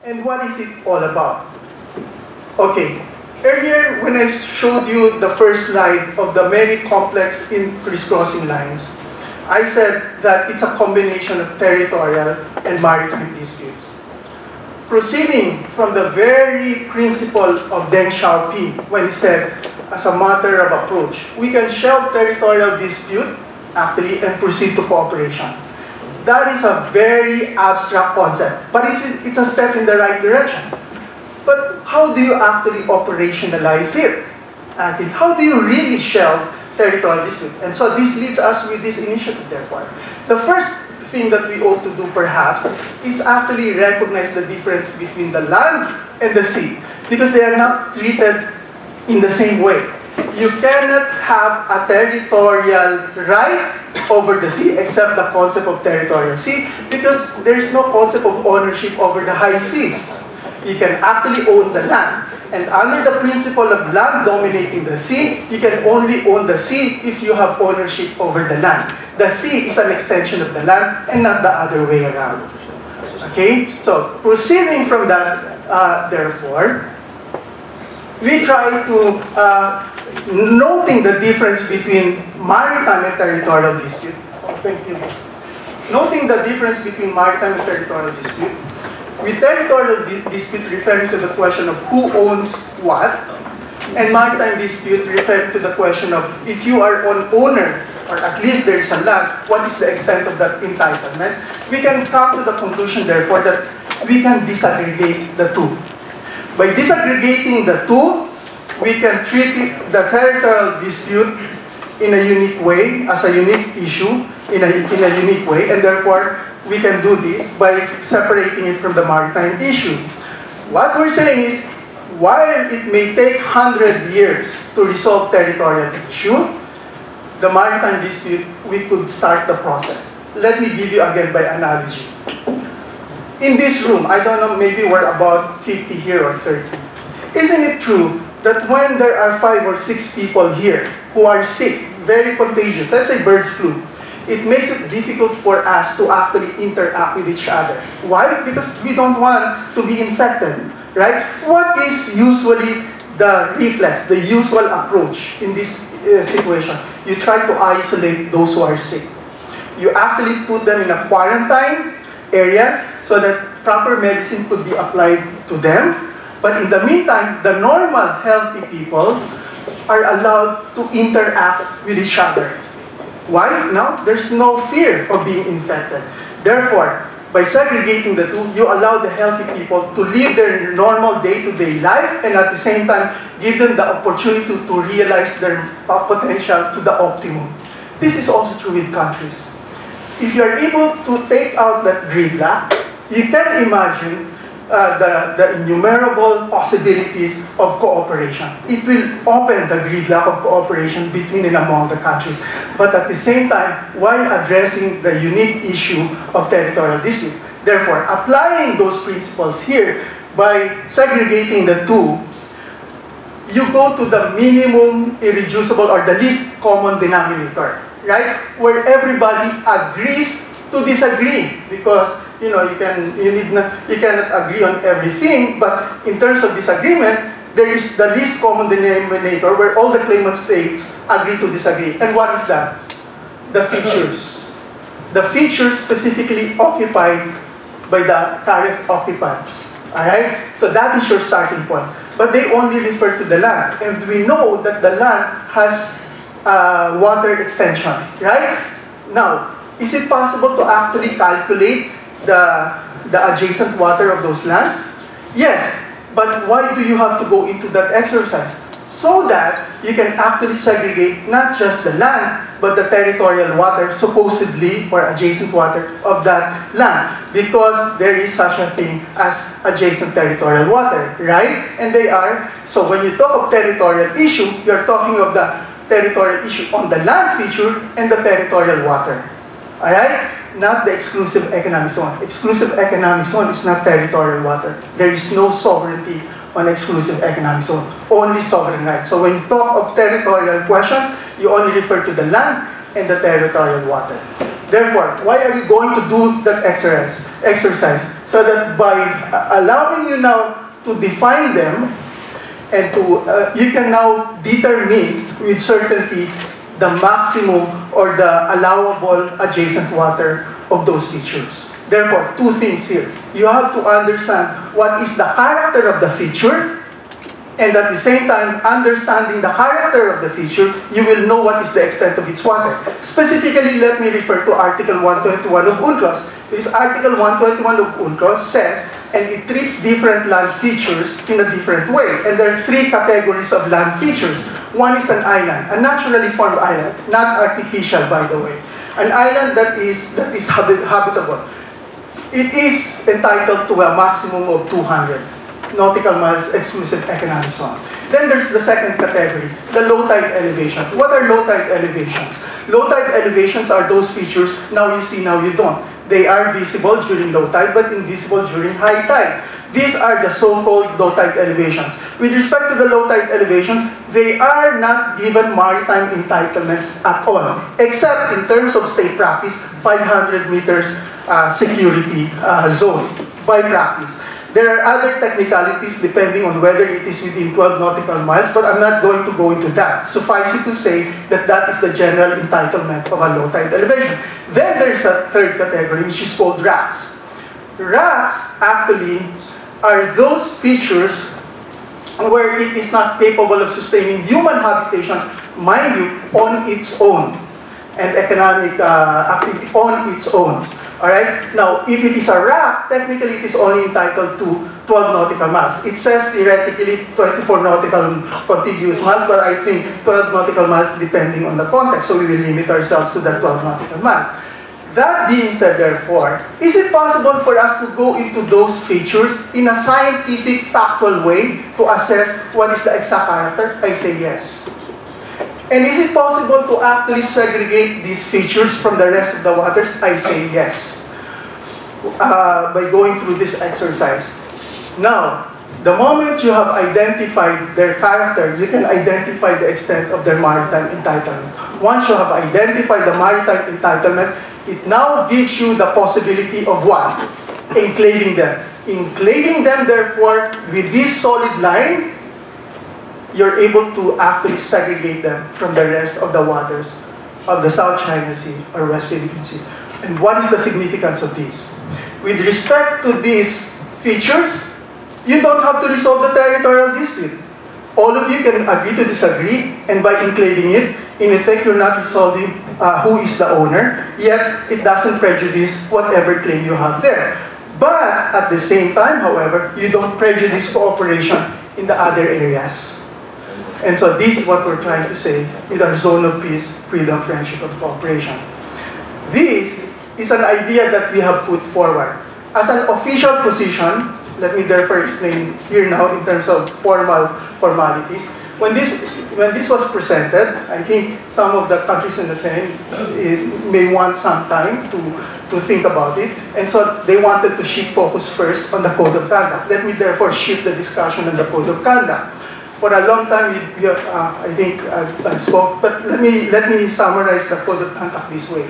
And what is it all about? Okay, earlier when I showed you the first slide of the many complex in crisscrossing lines, I said that it's a combination of territorial and maritime disputes. Proceeding from the very principle of Deng Xiaoping, when he said, as a matter of approach, we can shelve territorial dispute, actually, and proceed to cooperation. That is a very abstract concept, but it's a step in the right direction. But how do you actually operationalize it? Actually, how do you really shelve territorial dispute? And so this leads us with this initiative, therefore. The first thing that we ought to do, perhaps, is actually recognize the difference between the land and the sea, because they are not treated in the same way. You cannot have a territorial right over the sea except the concept of territorial sea, because there is no concept of ownership over the high seas. You can actually own the land. And under the principle of land dominating the sea, you can only own the sea if you have ownership over the land. The sea is an extension of the land and not the other way around. Okay? So, proceeding from that, therefore, we try to, noting the difference between maritime and territorial dispute. Oh, thank you. Noting the difference between maritime and territorial dispute, with territorial dispute referring to the question of who owns what, and maritime dispute referring to the question of if you are an owner, or at least there is a land, what is the extent of that entitlement, we can come to the conclusion, therefore, that we can disaggregate the two. By disaggregating the two, we can treat the territorial dispute in a unique way, as a unique issue, in a unique way, and therefore, we can do this by separating it from the maritime issue. What we're saying is, while it may take 100 years to resolve territorial issue, the maritime dispute, we could start the process. Let me give you again by analogy. In this room, I don't know, maybe we're about 50 here or 30. Isn't it true that when there are 5 or 6 people here who are sick, very contagious, let's say bird flu, it makes it difficult for us to actually interact with each other. Why? Because we don't want to be infected, right? What is usually the reflex, the usual approach in this situation? You try to isolate those who are sick. You actually put them in a quarantine area so that proper medicine could be applied to them. But in the meantime, the normal healthy people are allowed to interact with each other. Why? Now, there's no fear of being infected. Therefore, by segregating the two, you allow the healthy people to live their normal day-to-day life and at the same time give them the opportunity to realize their potential to the optimum. This is also true with countries. If you're able to take out that gridlock, you can imagine the innumerable possibilities of cooperation. It will open the gridlock of cooperation between and among the countries. But at the same time, while addressing the unique issue of territorial disputes. Therefore, applying those principles here by segregating the two, you go to the minimum irreducible or the least common denominator, right? Where everybody agrees to disagree, because you cannot agree on everything, but in terms of disagreement, there is the least common denominator where all the claimant states agree to disagree. And what is that? The features. The features specifically occupied by the current occupants. Alright? So that is your starting point. But they only refer to the land. And we know that the land has water extension. Right? Now, is it possible to actually calculate the adjacent water of those lands? Yes, but why do you have to go into that exercise? So that you can actually segregate not just the land, but the territorial water, supposedly, or adjacent water of that land. Because there is such a thing as adjacent territorial water, right? And they are, so when you talk of territorial issue, you're talking of the territorial issue on the land feature and the territorial water. Alright? Not the exclusive economic zone. Exclusive economic zone is not territorial water. There is no sovereignty on exclusive economic zone. Only sovereign rights. So when you talk of territorial questions, you only refer to the land and the territorial water. Therefore, why are you going to do that exercise? So that by allowing you now to define them, and you can now determine with certainty the maximum or the allowable adjacent water of those features. Therefore, two things here. You have to understand what is the character of the feature, and at the same time, understanding the character of the feature, you will know what is the extent of its water. Specifically, let me refer to Article 121 of UNCLOS. This Article 121 of UNCLOS says, and it treats different land features in a different way. And there are three categories of land features. One is an island, a naturally formed island, not artificial, by the way. An island that is habitable. It is entitled to a maximum of 200 nautical miles exclusive economic zone. Then there's the second category, the low tide elevation. What are low tide elevations? Low tide elevations are those features, now you see, now you don't. They are visible during low tide, but invisible during high tide. These are the so-called low tide elevations. With respect to the low tide elevations, they are not given maritime entitlements at all, except in terms of state practice, 500 meters security zone by practice. There are other technicalities depending on whether it is within 12 nautical miles, but I'm not going to go into that. Suffice it to say that that is the general entitlement of a low tide elevation. Then there's a third category, which is called racks. Racks actually are those features where it is not capable of sustaining human habitation, mind you, on its own, and economic activity on its own. Alright? Now, if it is a rack, technically it is only entitled to 12 nautical miles. It says theoretically 24 nautical contiguous miles, but I think 12 nautical miles depending on the context, so we will limit ourselves to that 12 nautical miles. That being said, therefore, is it possible for us to go into those features in a scientific, factual way to assess what is the exact character? I say yes. And is it possible to actually segregate these features from the rest of the waters? I say yes. By going through this exercise. Now, the moment you have identified their character, you can identify the extent of their maritime entitlement. Once you have identified the maritime entitlement, it now gives you the possibility of what? Enclaving them. Enclaving them, therefore, with this solid line, you're able to actually segregate them from the rest of the waters of the South China Sea or West Philippine Sea. And what is the significance of this? With respect to these features, you don't have to resolve the territorial dispute. All of you can agree to disagree, and by enclaving it, in effect, you're not resolving who is the owner, yet it doesn't prejudice whatever claim you have there. But at the same time, however, you don't prejudice cooperation in the other areas. And so this is what we're trying to say with our zone of peace, freedom, friendship, and cooperation. This is an idea that we have put forward. As an official position, let me therefore explain here now in terms of formalities. When this was presented, I think some of the countries in the ASEAN may want some time to think about it. And so they wanted to shift focus first on the Code of Conduct. Let me therefore shift the discussion on the Code of Conduct. For a long time, I think I've spoke, but let me summarize the Code of Conduct this way.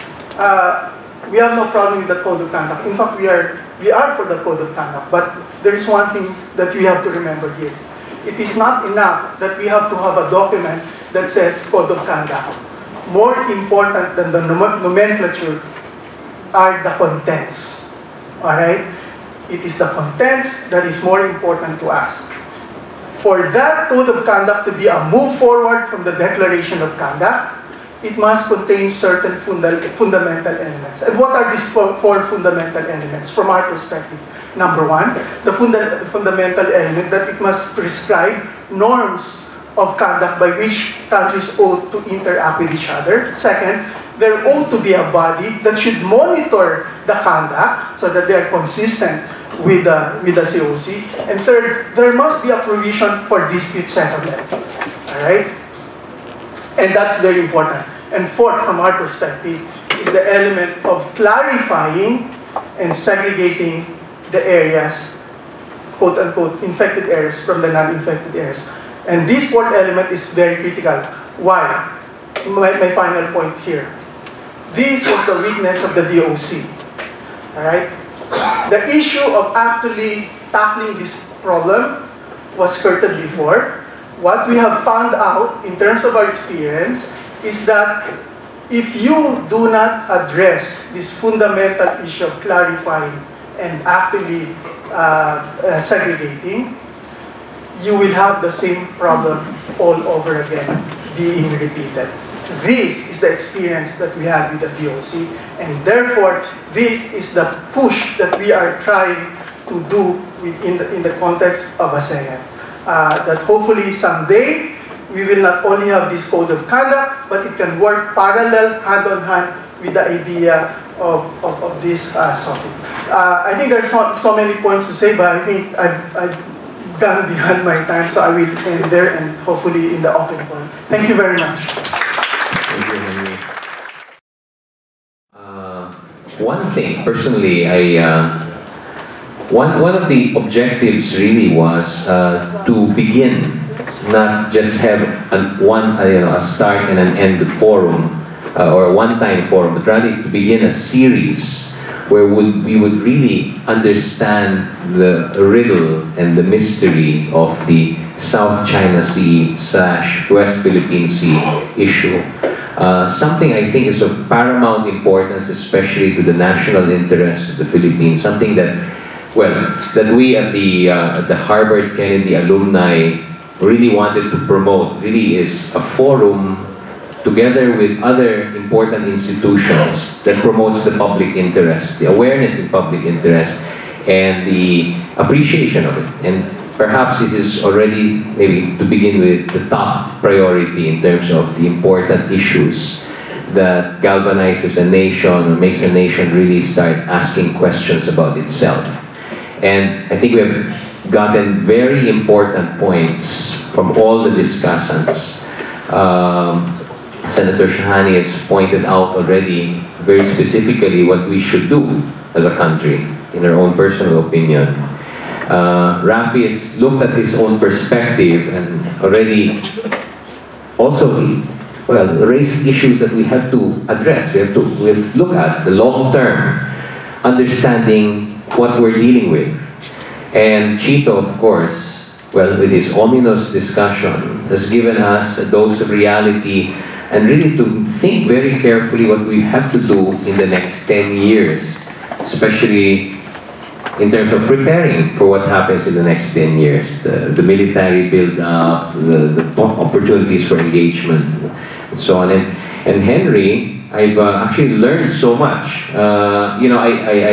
We have no problem with the Code of Conduct. In fact, we are for the Code of Conduct, but there is one thing that we have to remember here. It is not enough that we have to have a document that says Code of Conduct. More important than the nomenclature are the contents. Alright? It is the contents that is more important to us. For that Code of Conduct to be a move forward from the Declaration of Conduct, it must contain certain fundamental elements. And what are these four fundamental elements from our perspective? Number one, the fundamental element that it must prescribe norms of conduct by which countries ought to interact with each other. Second, there ought to be a body that should monitor the conduct so that they are consistent with the COC. And third, there must be a provision for dispute settlement. All right? And that's very important. And fourth, from our perspective, is the element of clarifying and segregating the areas, quote-unquote, infected areas from the non-infected areas. And this fourth element is very critical. Why? My final point here. This was the weakness of the DOC. All right? The issue of actually tackling this problem was skirted before. What we have found out in terms of our experience is that if you do not address this fundamental issue of clarifying and actually segregating, you will have the same problem all over again being repeated. This is the experience that we had with the DOC, and therefore this is the push that we are trying to do in the context of ASEAN. That hopefully someday we will not only have this code of conduct, but it can work parallel, hand on hand with the idea of this topic. I think there's so many points to say, but I think I've gone beyond my time, so I will end there and hopefully in the open forum. Thank you very much. Thank you, Henry. One thing, personally, one of the objectives really was to begin, not just have a start and an end forum or a one-time forum, but rather to begin a series where we would really understand the riddle and the mystery of the South China Sea / West Philippine Sea issue. Something I think is of paramount importance, especially to the national interest of the Philippines. Something that, well, that we at the Harvard Kennedy alumni really wanted to promote. Really is a forum together with other important institutions that promotes the public interest, the awareness in public interest, and the appreciation of it. And perhaps it is already, maybe to begin with, the top priority in terms of the important issues that galvanizes a nation or makes a nation really start asking questions about itself. And I think we have gotten very important points from all the discussants. Senator Shahani has pointed out already very specifically what we should do as a country, in our own personal opinion. Rafi has looked at his own perspective and already also, well, raised issues that we have to address. We have to look at the long-term, understanding what we're dealing with. And Chito, of course, well, with his ominous discussion, has given us a dose of reality and really to think very carefully what we have to do in the next 10 years, especially in terms of preparing for what happens in the next 10 years, the military build-up, the opportunities for engagement, and so on. And Henry, I've actually learned so much. You know,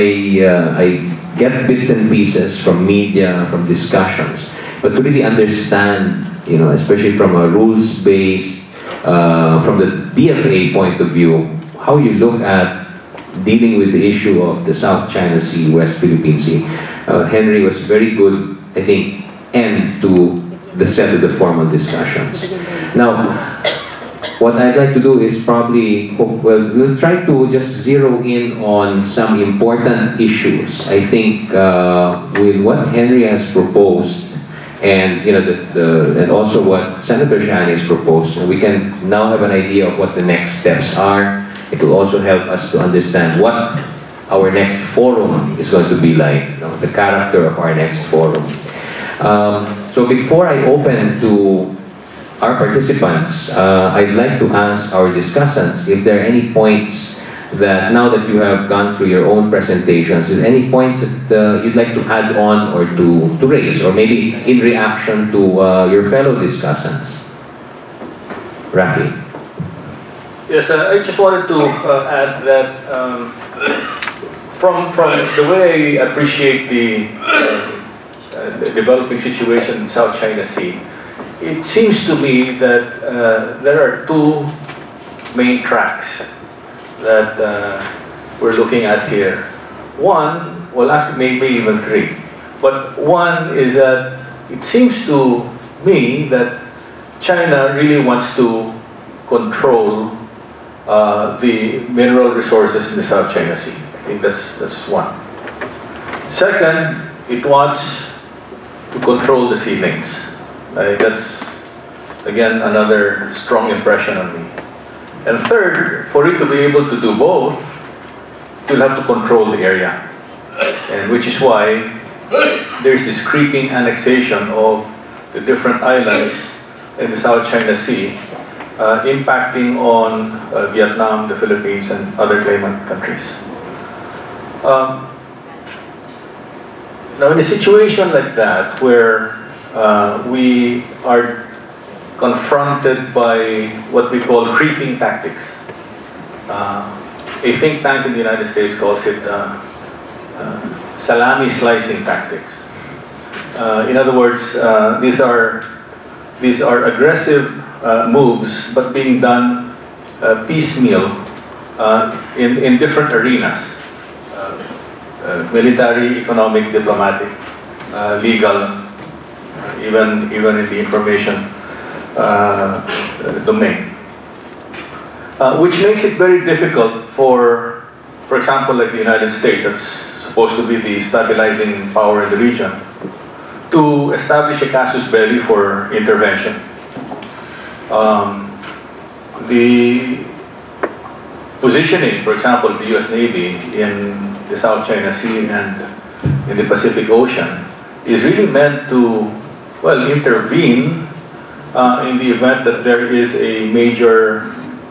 I get bits and pieces from media, from discussions, but to really understand, you know, especially from a rules-based, from the DFA point of view, how you look at dealing with the issue of the South China Sea, West Philippine Sea. Henry was very good, I think, end to the set of the formal discussions. Now, what I'd like to do is probably, well, we'll try to just zero in on some important issues. I think with what Henry has proposed, and you know, and also what Senator Shahani has proposed, we can now have an idea of what the next steps are. It will also help us to understand what our next forum is going to be like, you know, the character of our next forum. So before I open to our participants, I'd like to ask our discussants if there are any points that, now that you have gone through your own presentations, is any points that you'd like to add on or to raise, or maybe in reaction to your fellow discussants? Rafi. Yes, I just wanted to add that from the way I appreciate the developing situation in South China Sea, it seems to me that there are two main tracks that we're looking at here. One, well, actually maybe even three, but one is that it seems to me that China really wants to control the mineral resources in the South China Sea. I think that's one. Second, it wants to control the sea lanes. That's, again, another strong impression on me. And third, for it to be able to do both, you'll have to control the area. And which is why there's this creeping annexation of the different islands in the South China Sea, impacting on Vietnam, the Philippines, and other claimant countries. Now, in a situation like that, where we are confronted by what we call creeping tactics, a think tank in the United States calls it salami slicing tactics. In other words, these are aggressive moves, but being done piecemeal in different arenas. Military, economic, diplomatic, legal, even in the information domain. Which makes it very difficult for example, like the United States, that's supposed to be the stabilizing power in the region, to establish a casus belli for intervention. The positioning, for example, of the US Navy in the South China Sea and in the Pacific Ocean is really meant to, well, intervene in the event that there is a major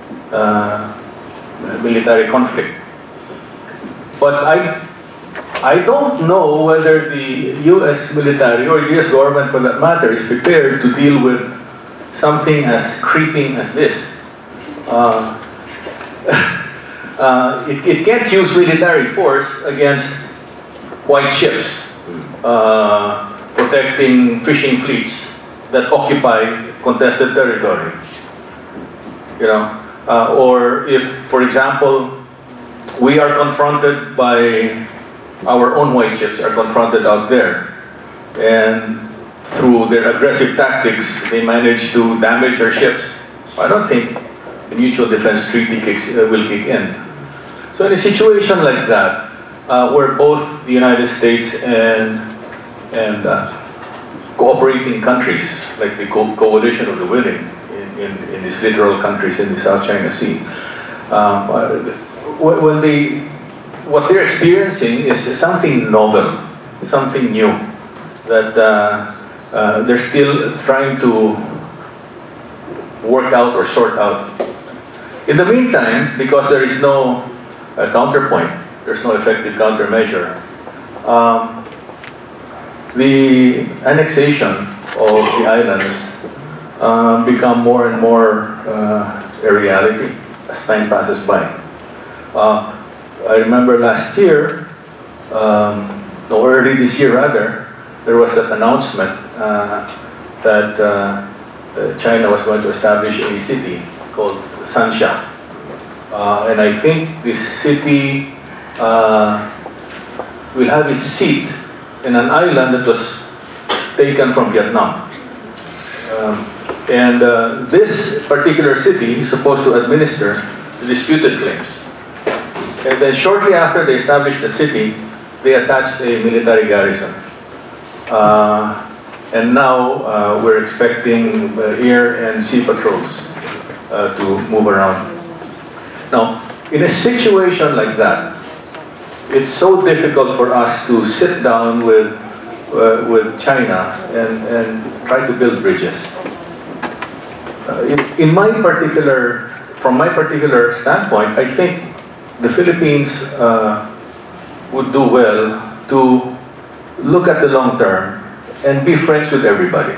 military conflict. But I don't know whether the US military or the US government, for that matter, is prepared to deal with something as creeping as this. It can't use military force against white ships protecting fishing fleets that occupy contested territory. You know, or if, for example, we are confronted by our own white ships are confronted out there, and through their aggressive tactics, they manage to damage our ships. I don't think the mutual defense treaty will kick in. So in a situation like that, where both the United States and cooperating countries, like the coalition of the willing in these littoral countries in the South China Sea, what they're experiencing is something novel, something new, that they're still trying to work out or sort out. In the meantime, because there is no counterpoint, there's no effective countermeasure, the annexation of the islands become more and more a reality as time passes by. I remember last year, no, early this year rather, there was that announcement that China was going to establish a city called Sansha. And I think this city will have its seat in an island that was taken from Vietnam. This particular city is supposed to administer the disputed claims. And then shortly after they established that city, they attached a military garrison. And now we're expecting air and sea patrols to move around. Now, in a situation like that, it's so difficult for us to sit down with China and try to build bridges. From my particular standpoint, I think the Philippines would do well to look at the long term and be friends with everybody.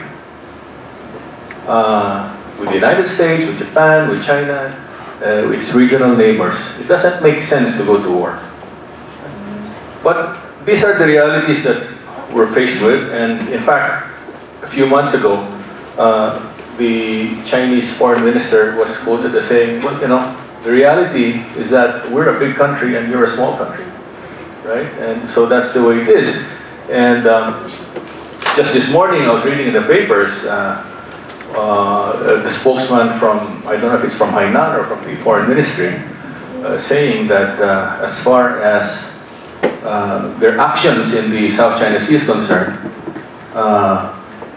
With the United States, with Japan, with China, with its regional neighbors. It doesn't make sense to go to war. But these are the realities that we're faced with, and in fact, a few months ago, the Chinese foreign minister was quoted as saying, well, you know, the reality is that we're a big country and you're a small country, right? And so that's the way it is. And just this morning, I was reading in the papers, the spokesman from, I don't know if it's from Hainan or from the foreign ministry, saying that as far as their actions in the South China Sea is concerned,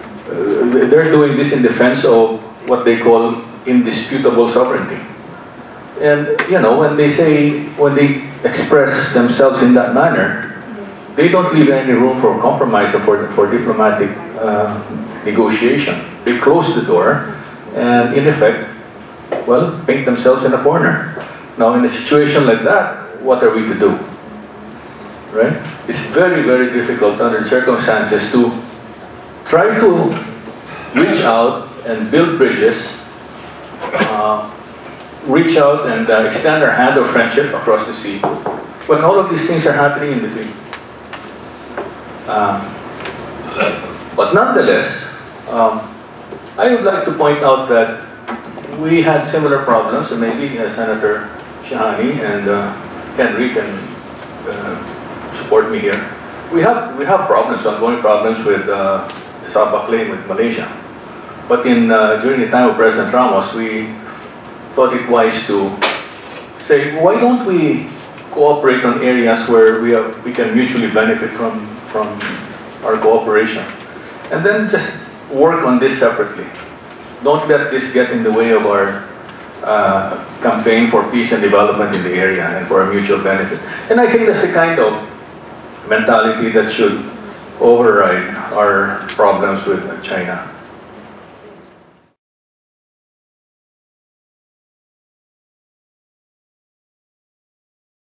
they're doing this in defense of what they call indisputable sovereignty. And you know, when they express themselves in that manner, they don't leave any room for compromise or for diplomatic negotiation. They close the door and, in effect, well, paint themselves in a corner. Now, in a situation like that, what are we to do? Right? It's very, very difficult under circumstances to try to reach out and build bridges, reach out and extend our hand of friendship across the sea, when all of these things are happening in between. But nonetheless, I would like to point out that we had similar problems, and maybe Senator Shahani and Henry can support me here. We have problems, ongoing problems with the Sabah claim with Malaysia. But during the time of President Ramos, we thought it wise to say, why don't we cooperate on areas where we can mutually benefit from our cooperation, and then just work on this separately. Don't let this get in the way of our campaign for peace and development in the area and for our mutual benefit. And I think that's the kind of mentality that should override our problems with China.